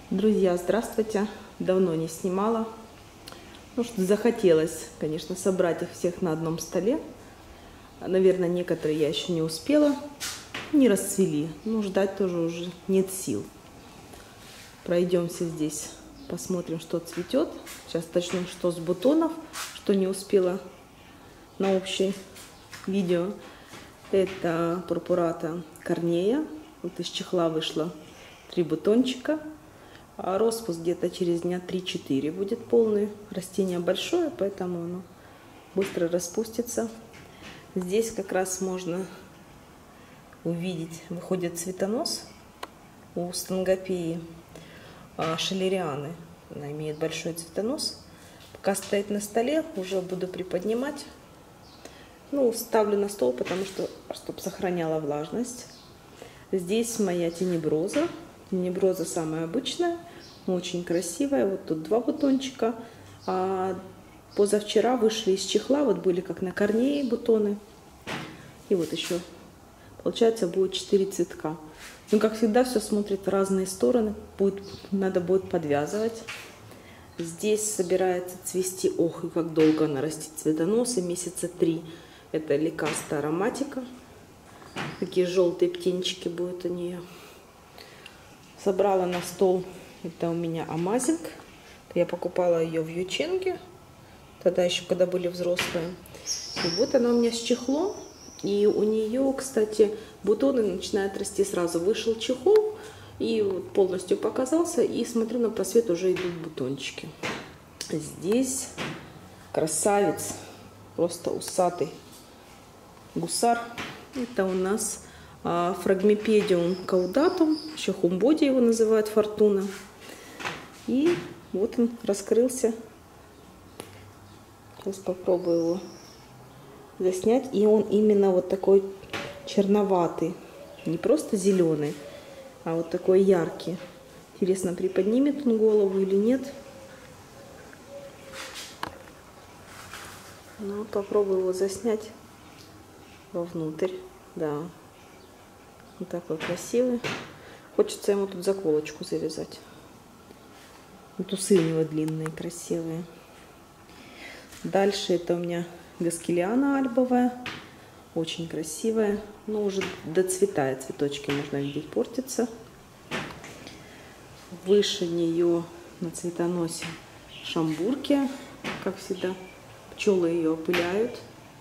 Друзья, здравствуйте! Давно не снимала. Ну что, захотелось, конечно, собрать их всех на одном столе. Наверное, некоторые я еще не успела. Не расцвели. Но ждать тоже уже нет сил. Пройдемся здесь, посмотрим, что цветет. Сейчас точно, что с бутонов, что не успела на общее видео. Это пурпурата корнея. Вот из чехла вышло 3 бутончика. А распуск где-то через дня 3-4 будет полный. Растение большое, поэтому оно быстро распустится. Здесь как раз можно увидеть, выходит цветонос у стангопеи шелерианы. Она имеет большой цветонос. Пока стоит на столе, уже буду приподнимать. Ну, ставлю на стол, потому что, чтобы сохраняла влажность. Здесь моя тенеброза. Тенеброза самая обычная, но очень красивая. Вот тут 2 бутончика. А позавчера вышли из чехла, вот были как на корнее бутоны. И вот еще, получается, будет 4 цветка. Ну, как всегда, все смотрит в разные стороны. Надо будет подвязывать. Здесь собирается цвести. Ох, и как долго она растет цветоносы. Месяца 3. Это ликаста ароматика. Такие желтые птенчики будут у нее. Собрала на стол, это у меня амазинг. Я покупала ее в Юченге, тогда еще, когда были взрослые. И вот она у меня с чехлом. И у нее, кстати, бутоны начинают расти сразу. Вышел чехол и вот полностью показался. И смотрю, на просвет уже идут бутончики. Здесь красавец, просто усатый гусар. Это у нас фрагмипедиум каудатум, еще хумбоди его называют, фортуна. И вот он раскрылся. Сейчас попробую его заснять. И он именно вот такой черноватый, не просто зеленый, а вот такой яркий. Интересно, приподнимет он голову или нет. Ну, попробую его заснять вовнутрь. Да. Вот такой красивый. Хочется ему тут заколочку завязать. Вот усы у него длинные, красивые. Дальше это у меня гаскелиана альбовая. Очень красивая. Но уже доцветает. Цветочки, можно видеть, портятся. Выше нее на цветоносе шамбурки. Как всегда, пчелы ее опыляют.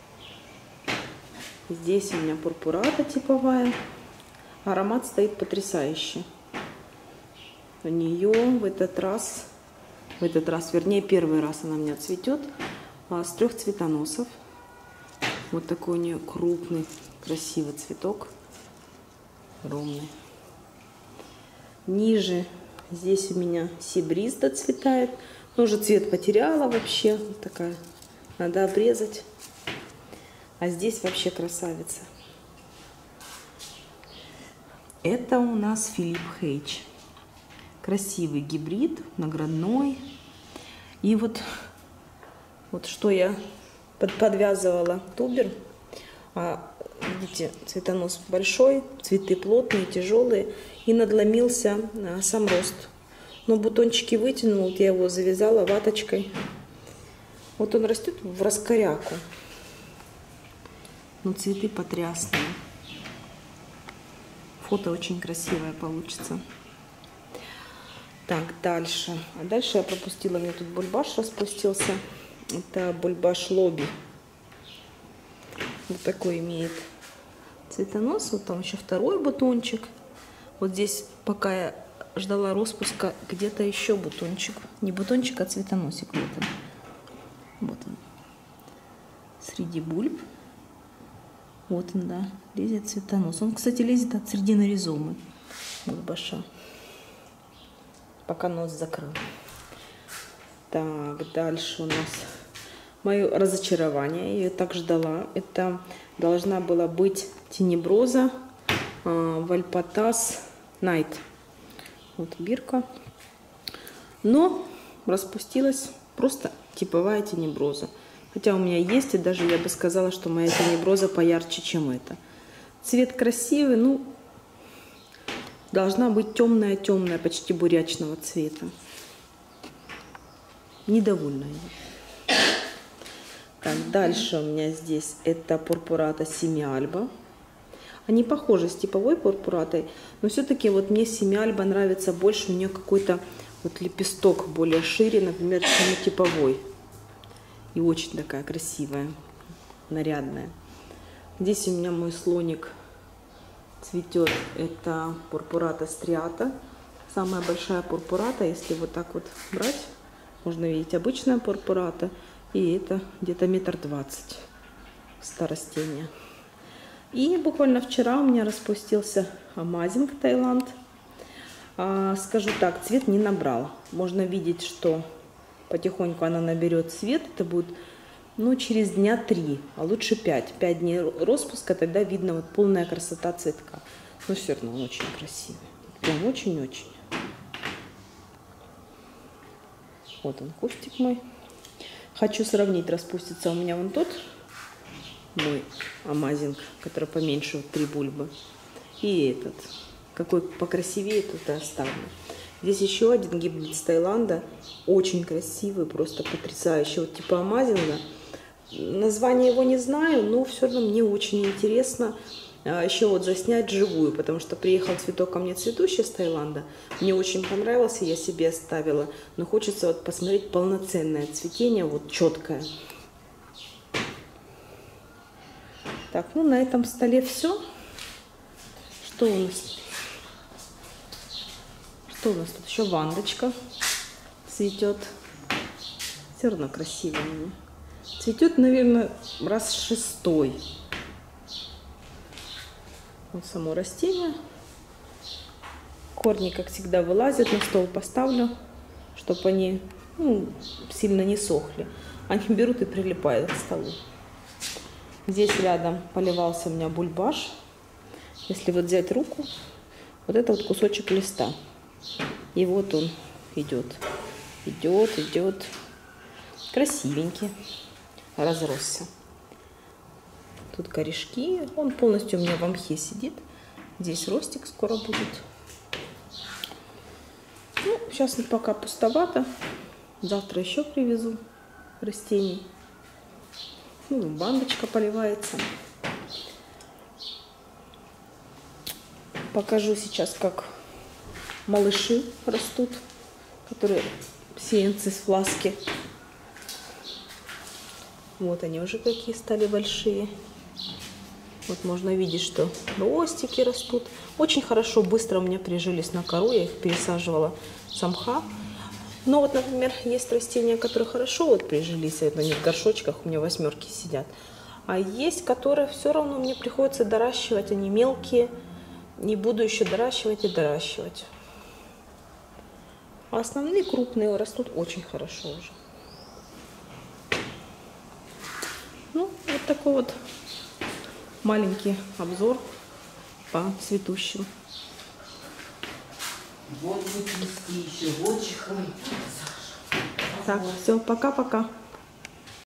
Здесь у меня пурпурата типовая. Аромат стоит потрясающий. У нее в этот раз, вернее, первый раз она у меня цветет с 3 цветоносов. Вот такой у нее крупный, красивый цветок. Огромный. Ниже здесь у меня сибриз доцветает. Но уже цвет потеряла вообще. Вот такая. Надо обрезать. А здесь вообще красавица. Это у нас Филипп Хейч. Красивый гибрид, наградной. И вот что я подвязывала тубер. Видите, цветонос большой, цветы плотные, тяжелые. И надломился сам рост. Но бутончики вытянул, я его завязала ваточкой. Вот он растет в раскоряку. Но цветы потрясные. Фото очень красивое получится. Так, дальше. А дальше я пропустила, у меня тут бульбаш распустился. Это бульбаш лоби. Вот такой имеет цветонос. Вот там еще 2 бутончик. Вот здесь, пока я ждала распуска, где-то еще бутончик. Не бутончик, а цветоносик. Вот он. Вот он. Среди бульб. Вот он, да, лезет цветонос. Он, кстати, лезет от середины ризомы бульбаша. Пока нос закрыл. Так, дальше у нас мое разочарование. Я ее так ждала. Это должна была быть тенеброза Вальпатас Найт. Вот бирка. Но распустилась просто типовая тенеброза. Хотя у меня есть, и даже я бы сказала, что моя тенеброза поярче, чем эта. Цвет красивый, ну, должна быть темная-темная, почти бурячного цвета. Недовольна я. Так, дальше у меня здесь это пурпурата Семиальба. Они похожи с типовой пурпуратой, но все-таки вот мне Семиальба нравится больше. У нее какой-то вот лепесток более шире, например, чем у типовой. И очень такая красивая, нарядная. Здесь у меня мой слоник цветет. Это пурпурата стриата. Самая большая пурпурата, если вот так вот брать, можно видеть обычная пурпурата. И это где-то 1,20 м растения. И буквально вчера у меня распустился Amazing Таиланд. Скажу так, цвет не набрал. Можно видеть, что потихоньку она наберет цвет. Это будет, ну, через дня 3, а лучше 5. 5 дней распуска, тогда видно вот полная красота цветка. Но все равно он очень красивый. Прям очень-очень. Вот он, кустик мой. Хочу сравнить, распустится у меня вон тот мой Amazing, который поменьше, вот 3 бульбы. И этот. Какой покрасивее, тут и оставлю. Здесь еще один гибрид с Таиланда. Очень красивый, просто потрясающий. Вот типа Amazing. Название его не знаю, но все равно мне очень интересно еще вот заснять живую, потому что приехал цветок ко мне цветущий с Таиланда. Мне очень понравился, я себе оставила. Но хочется вот посмотреть полноценное цветение, вот четкое. Так, ну на этом столе все. Что у нас? Что у нас тут? Еще вандочка цветет. Все равно красиво мне. Цветет, наверное, раз 6-й. Вот само растение. Корни, как всегда, вылазят. На стол поставлю, чтобы они сильно не сохли. Они берут и прилипают к столу. Здесь рядом поливался у меня бульбаш. Если вот взять руку, вот это вот кусочек листа. И вот он идет. Идет. Красивенький. Разросся. Тут корешки. Он полностью у меня в мхе сидит. Здесь ростик скоро будет. Ну, сейчас пока пустовато. Завтра еще привезу растений. Ну, бандочка поливается. Покажу сейчас, как малыши растут, которые сеянцы с фласки. Вот они уже какие стали большие. Вот можно видеть, что ростики растут. Очень хорошо, быстро у меня прижились на кору. Я их пересаживала с мха. Но вот, например, есть растения, которые хорошо вот прижились. Они в горшочках, у меня 8-ки сидят. А есть, которые все равно мне приходится доращивать. Они мелкие. Не буду еще доращивать и доращивать. А основные крупные растут очень хорошо уже. Ну, вот такой вот маленький обзор по цветущим. Вот вы еще, вот чихай. Так, все, пока-пока.